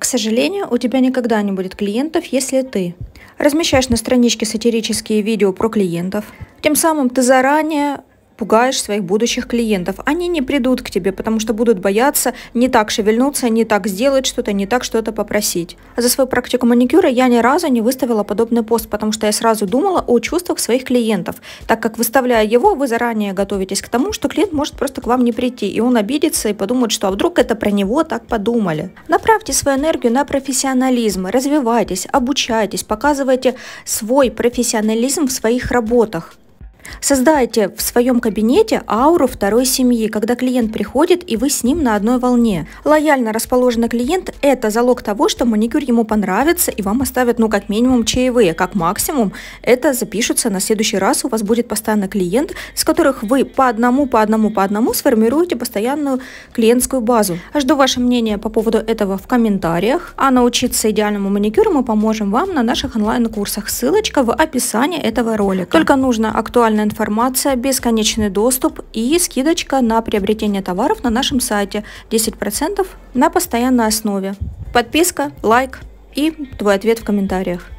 К сожалению, у тебя никогда не будет клиентов, если ты размещаешь на страничке сатирические видео про клиентов, тем самым ты заранее пугаешь своих будущих клиентов. Они не придут к тебе, потому что будут бояться не так шевельнуться, не так сделать что-то, не так что-то попросить. За свою практику маникюра я ни разу не выставила подобный пост, потому что я сразу думала о чувствах своих клиентов, так как, выставляя его, вы заранее готовитесь к тому, что клиент может просто к вам не прийти, и он обидится и подумает, что а вдруг это про него так подумали. Направьте свою энергию на профессионализм, развивайтесь, обучайтесь, показывайте свой профессионализм в своих работах. Создайте в своем кабинете ауру второй семьи, когда клиент приходит и вы с ним на одной волне. Лояльно расположенный клиент – это залог того, что маникюр ему понравится и вам оставят как минимум чаевые, как максимум это запишется на следующий раз, у вас будет постоянный клиент, с которых вы по одному сформируете постоянную клиентскую базу. Жду ваше мнение по поводу этого в комментариях, а научиться идеальному маникюру мы поможем вам на наших онлайн-курсах, ссылочка в описании этого ролика. Только нужно актуальная информация, бесконечный доступ и скидочка на приобретение товаров на нашем сайте 10% на постоянной основе. Подписка, лайк и твой ответ в комментариях.